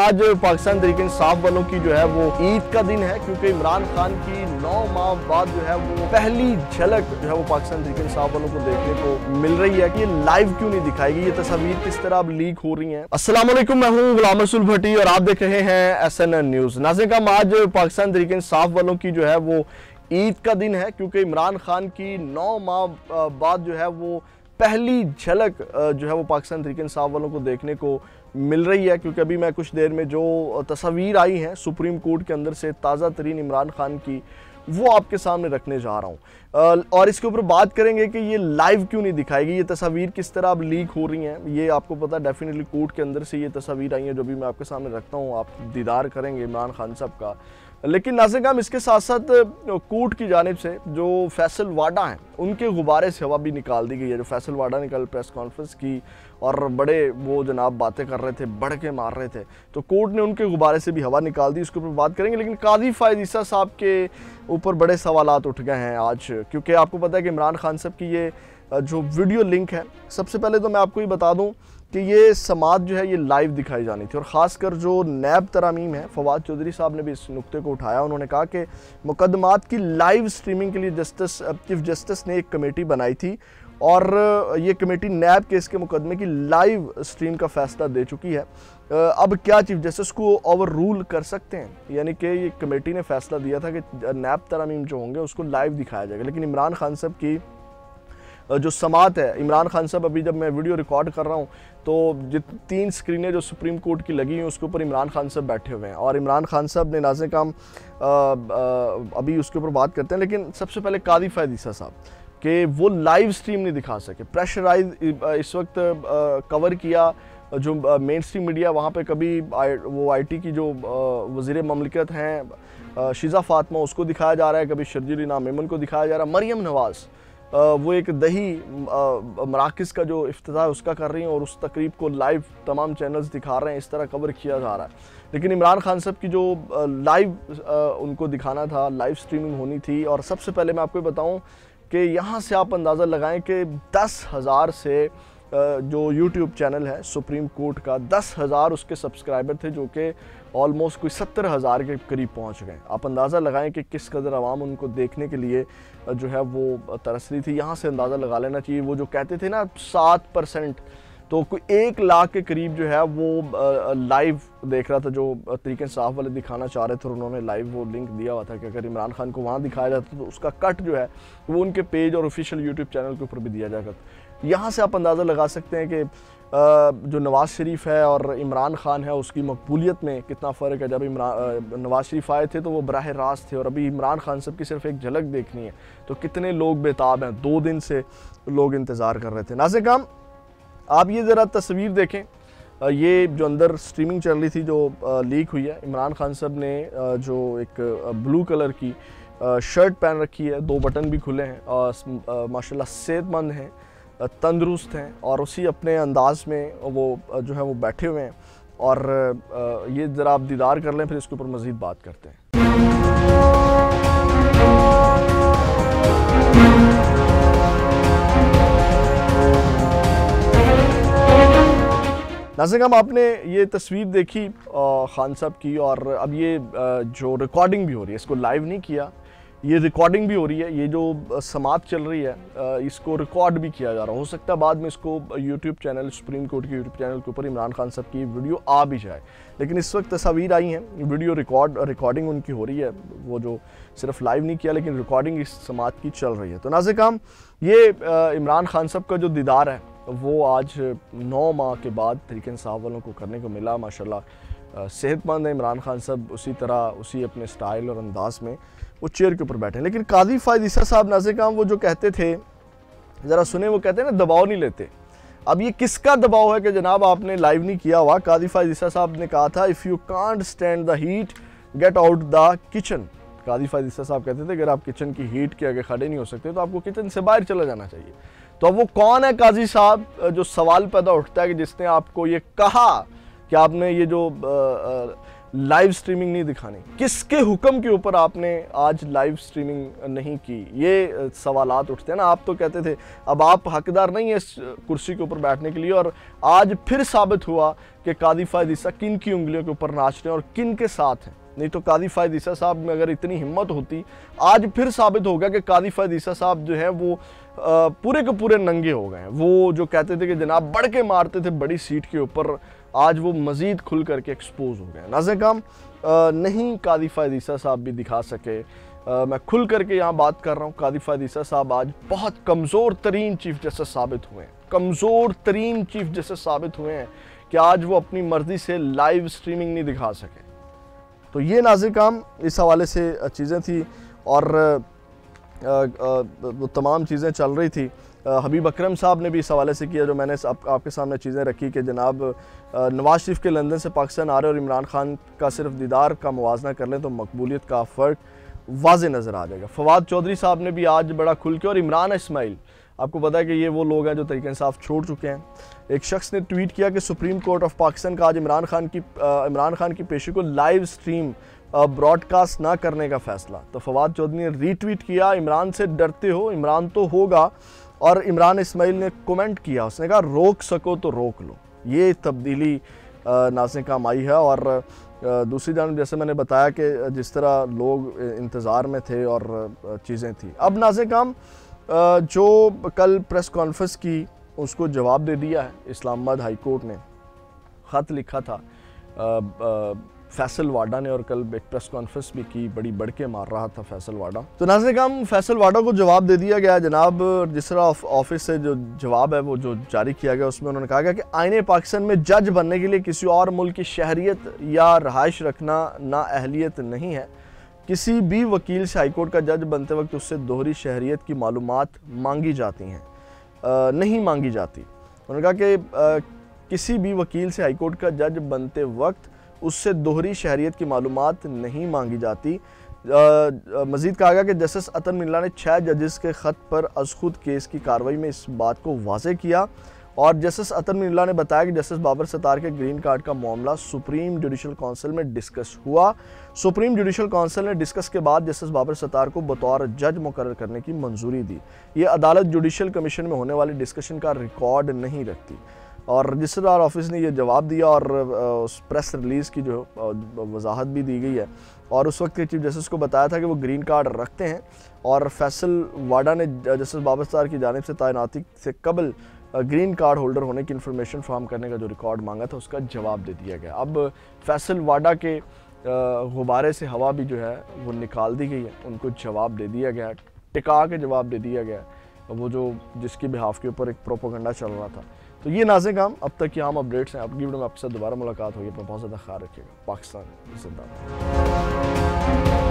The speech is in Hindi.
आज पाकिस्तान तहरीक इंसाफ वालों की जो है वो ईद का दिन है, क्योंकि इमरान खान की 9 माह बाद जो है वो पहली झलक जो है वो पाकिस्तान तहरीक इंसाफ वालों को देखने को मिल रही है कि ये लाइव क्यों नहीं दिखाएगी, ये तस्वीर किस तरह अब लीक हो रही हैं। अस्सलाम वालेकुम, मैं हूं गुलाम रसूल भट्टी और आप देख रहे हैं SNN न्यूज़। नाज़रीन, आज पाकिस्तान तहरीक इंसाफ वालों की जो है वो ईद का दिन है, क्योंकि इमरान खान की 9 माह बाद जो है वो पहली झलक जो है वो पाकिस्तान तहरीक इंसाफ वालों को देखने को मिल रही है। क्योंकि अभी मैं कुछ देर में जो तस्वीर आई हैं सुप्रीम कोर्ट के अंदर से ताज़ा तरीन इमरान खान की, वो आपके सामने रखने जा रहा हूँ और इसके ऊपर बात करेंगे कि ये लाइव क्यों नहीं दिखाएगी, ये तस्वीर किस तरह अब लीक हो रही हैं। ये आपको पता है डेफिनेटली कोर्ट के अंदर से ये तस्वीर आई हैं जो भी मैं आपके सामने रखता हूँ, आप दीदार करेंगे इमरान खान साहब का। लेकिन नाज़रीन, इसके साथ साथ कोर्ट की जानिब से जो फैसल वाडा हैं उनके गुब्बारे से हवा भी निकाल दी गई है। जो फैसल वाडा ने कल प्रेस कॉन्फ्रेंस की और बड़े वो जनाब बातें कर रहे थे, बढ़ के मार रहे थे, तो कोर्ट ने उनके गुब्बारे से भी हवा निकाल दी। इसके ऊपर बात करेंगे। लेकिन कादी फ़ायद ईसा साहब के ऊपर बड़े सवालात उठ गए हैं आज, क्योंकि आपको पता है कि इमरान खान साहब की ये जो वीडियो लिंक है, सबसे पहले तो मैं आपको ये बता दूं कि ये समात जो है ये लाइव दिखाई जानी थी। और ख़ासकर जो नैब तरामीम है, फवाद चौधरी साहब ने भी इस नुक्ते को उठाया। उन्होंने कहा कि मुकदमात की लाइव स्ट्रीमिंग के लिए चीफ जस्टिस ने एक कमेटी बनाई थी और ये कमेटी नैब केस के मुकदमे की लाइव स्ट्रीम का फ़ैसला दे चुकी है। अब क्या चीफ जस्टिस को ओवर रूल कर सकते हैं, यानी कि ये कमेटी ने फ़ैसला दिया था कि नैब तरामीम जो होंगे उसको लाइव दिखाया जाएगा। लेकिन इमरान खान साहब की जो समात है, इमरान खान साहब अभी जब मैं वीडियो रिकॉर्ड कर रहा हूँ तो जो 3 स्क्रीनें जो सुप्रीम कोर्ट की लगी हैं उसके ऊपर इमरान खान साहब बैठे हुए हैं और इमरान खान साहब ने नाज़े काम अभी उसके ऊपर बात करते हैं। लेकिन सबसे पहले कादी फ़ायद ईसा साहब कि वो लाइव स्ट्रीम नहीं दिखा सके, प्रेशराइज इस वक्त कवर किया जो मेन स्ट्रीम मीडिया, वहाँ पे कभी वो IT की जो वज़ीर ममलिकत हैं शीज़ा फ़ातिमा उसको दिखाया जा रहा है, कभी शर्जील इनाम मेमन को दिखाया जा रहा है, मरियम नवाज़ वो एक दही मराकज़ का जो इफ्तिताह उसका कर रही हैं और उस तकरीब को लाइव तमाम चैनल्स दिखा रहे हैं, इस तरह कवर किया जा रहा है। लेकिन इमरान खान साहब की जो लाइव उनको दिखाना था, लाइव स्ट्रीमिंग होनी थी। और सबसे पहले मैं आपको बताऊं कि यहाँ से आप अंदाज़ा लगाएं कि 10,000 से जो YouTube चैनल है सुप्रीम कोर्ट का, 10,000 उसके सब्सक्राइबर थे, जो कि ऑलमोस्ट कोई 70,000 के करीब पहुंच गए। आप अंदाज़ा लगाएं कि किस कदर आवाम उनको देखने के लिए जो है वो तरस रही थी। यहाँ से अंदाज़ा लगा लेना चाहिए। वो जो कहते थे ना 7%, तो कोई 1 लाख के करीब जो है वो लाइव देख रहा था, जो तहरीक इंसाफ वाले दिखाना चाह रहे थे। और उन्होंने लाइव वो लिंक दिया हुआ था कि अगर इमरान खान को वहाँ दिखाया जाता तो उसका कट जो है वो उनके पेज और ऑफिशियल YouTube चैनल के ऊपर भी दिया जाएगा। यहाँ से आप अंदाज़ा लगा सकते हैं कि जो नवाज़ शरीफ है और इमरान खान है उसकी मकबूलियत में कितना फ़र्क है। जब नवाज़ शरीफ आए थे तो वो बराह रास्त थे और अभी इमरान खान साहब की सिर्फ एक झलक देखनी है तो कितने लोग बेताब हैं। 2 दिन से लोग इंतज़ार कर रहे थे। नाज़रीन, आप ये ज़रा तस्वीर देखें, ये जो अंदर स्ट्रीमिंग चल रही थी जो लीक हुई है। इमरान खान साहब ने जो एक ब्लू कलर की शर्ट पहन रखी है, 2 बटन भी खुले हैं और माशाल्लाह सेहतमंद हैं, तंदुरुस्त हैं और उसी अपने अंदाज में वो जो है वो बैठे हुए हैं। और ये ज़रा आप दीदार कर लें, फिर इसके ऊपर मज़ीद बात करते हैं। नाज़रीन, आपने ये तस्वीर देखी खान साहब की और अब ये जो रिकॉर्डिंग भी हो रही है, इसको लाइव नहीं किया, ये रिकॉर्डिंग भी हो रही है। ये जो समात चल रही है इसको रिकॉर्ड भी किया जा रहा है। हो सकता है बाद में इसको YouTube चैनल, सुप्रीम कोर्ट के YouTube चैनल के ऊपर इमरान खान साहब की वीडियो आ भी जाए। लेकिन इस वक्त तस्वीर आई हैं, वीडियो रिकॉर्डिंग उनकी हो रही है, वो जो सिर्फ लाइव नहीं किया लेकिन रिकॉर्डिंग इस समात की चल रही है। तो नाज़रीन, ये इमरान खान साहब का जो दीदार है वो आज 9 माह के बाद तहरीक इंसाफ वालों को करने को मिला। माशाल्लाह सेहतमंद है इमरान खान साहब, उसी तरह उसी अपने स्टाइल और अंदाज में वो चेयर के ऊपर बैठे हैं। लेकिन कादी फ़ायद ईसा साहब नाज़रीन वो जो कहते थे, ज़रा सुने, वो कहते हैं ना दबाव नहीं लेते। अब ये किसका दबाव है कि जनाब आपने लाइव नहीं किया हुआ। कादी फ़ायद ईसा साहब ने कहा था, if you can't stand the heat get out the kitchen. Qazi Faez ईसा साहब कहते थे अगर आप किचन की हीट के आगे खड़े नहीं हो सकते तो आपको किचन से बाहर चला जाना चाहिए। तो अब वो कौन है काजी साहब, जो सवाल पैदा उठता है कि जिसने आपको ये कहा कि आपने ये जो लाइव स्ट्रीमिंग नहीं दिखानी? किसके हुक्म के ऊपर आपने आज लाइव स्ट्रीमिंग नहीं की? ये सवालात उठते हैं ना। आप तो कहते थे अब आप हकदार नहीं है इस कुर्सी के ऊपर बैठने के लिए, और आज फिर साबित हुआ कि कादी फ़ायद ईसा किन की उंगलियों के ऊपर नाच रहे हैं और किन के साथ हैं। नहीं तो कादी फ़ायद ईसा साहब में अगर इतनी हिम्मत होती, आज फिर साबित होगा कि कादी फ़ायद ईसा साहब जो है वो पूरे के पूरे नंगे हो गए हैं। वो जो कहते थे कि जनाब बढ़ के मारते थे बड़ी सीट के ऊपर, आज वो मज़ीद खुल करके एक्सपोज हो गए। नाज़रीन काम नहीं कादी फ़ायद ईसा साहब भी दिखा सके। मैं खुल करके यहाँ बात कर रहा हूँ, कादी फ़ायद ईसा साहब आज बहुत कमज़ोर तरीन चीफ जस्टिस साबित हुए हैं, कमज़ोर तरीन चीफ जस्टिस साबित हुए हैं कि आज वो अपनी मर्ज़ी से लाइव स्ट्रीमिंग नहीं दिखा सके। तो ये नाज़रीन काम इस हवाले से चीज़ें थी, और वो तमाम चीज़ें चल रही थी। हबीब अकरम साहब ने भी इस हवाले से किया, जो मैंने आपके सामने चीज़ें रखी कि जनाब नवाज शरीफ के लंदन से पाकिस्तान आ रहे और इमरान खान का सिर्फ दीदार का मुवाजना कर लें तो मकबूलियत का फ़र्क वाज़े नज़र आ जाएगा। फवाद चौधरी साहब ने भी आज बड़ा खुल के, और इमरान इस्माइल, आपको पता है कि ये वो लोग हैं जो तरीक़े इंसाफ़ छोड़ चुके हैं। एक शख्स ने ट्वीट किया कि सुप्रीम कोर्ट ऑफ पाकिस्तान का आज इमरान खान की पेशी को लाइव स्ट्रीम ब्रॉडकास्ट ना करने का फ़ैसला। तो फवाद चौधरी ने रीट्वीट किया, इमरान से डरते हो, इमरान तो होगा। और इमरान इस्माइल ने कमेंट किया, उसने कहा रोक सको तो रोक लो। ये तब्दीली नाज़रीन काम आई है। और दूसरी जानब जैसे मैंने बताया कि जिस तरह लोग इंतज़ार में थे और चीज़ें थी, अब नाज़रीन काम जो कल प्रेस कॉन्फ्रेंस की उसको जवाब दे दिया है। इस्लामाबाद हाई कोर्ट ने ख़त लिखा था फैसल वाडा ने, और कल एक प्रेस कॉन्फ्रेंस भी की, बड़ी बढ़ के मार रहा था फैसल वाडा। तो नाज़रीन काम फैसल वाडा को जवाब दे दिया गया जनाब। जिस तरह ऑफिस से जो जवाब है वो जो जारी किया गया, उसमें उन्होंने कहा गया कि आईने पाकिस्तान में जज बनने के लिए किसी और मुल्क की शहरियत या रहाइश रखना नाअहलियत नहीं है। किसी भी वकील से हाईकोर्ट का जज बनते वक्त उससे दोहरी शहरियत की मालूमात मांगी जाती हैं, नहीं मांगी जाती। उन्होंने कहा कि किसी भी वकील से हाईकोर्ट का जज बनते वक्त उससे दोहरी शहरियत की मालूमात नहीं मांगी जाती। मज़ीद कहा गया कि जस्टिस अतर मिल्ला ने 6 जजेस के ख़त पर अज़ खुद केस की कार्रवाई में इस बात को वाज़ेह किया, और जस्टिस अतर मिल्ला ने बताया कि जस्टिस बाबर सत्तार के ग्रीन कार्ड का मामला सुप्रीम जुडिशल काउंसिल में डिस्कस हुआ। सुप्रीम जुडिशल काउंसिल ने डिस्कस के बाद जस्टिस बाबर सत्तार को बतौर जज मुकर्रर करने की मंजूरी दी। ये अदालत जुडिशल कमीशन में होने वाली डिस्कशन का रिकॉर्ड नहीं रखती। और रजिस्ट्रार ऑफिस ने यह जवाब दिया, और उस प्रेस रिलीज़ की जो वजाहत भी दी गई है, और उस वक्त के चीफ जस्टिस को बताया था कि वो ग्रीन कार्ड रखते हैं, और फैसल वाडा ने जस्टिस बाबर सत्तार की जानिब से तैनाती से कबल ग्रीन कार्ड होल्डर होने की इन्फॉर्मेशन फराहम करने का जो रिकॉर्ड मांगा था उसका जवाब दे दिया गया। अब फैसल वाडा के गुब्बारे से हवा भी जो है वो निकाल दी गई है, उनको जवाब दे दिया गया, टिका के जवाब दे दिया गया, वो जो जिसकी बिहाफ के ऊपर एक प्रोपोगंडा चल रहा था। तो ये नाज़रीन काम अब तक की आम अपडेट्स हैं। आपकी वीडियो में आपके साथ दोबारा मुलाकात होगी। अपना बहुत ज़्यादा ख्याल रखिएगा। पाकिस्तान जिंदाबाद।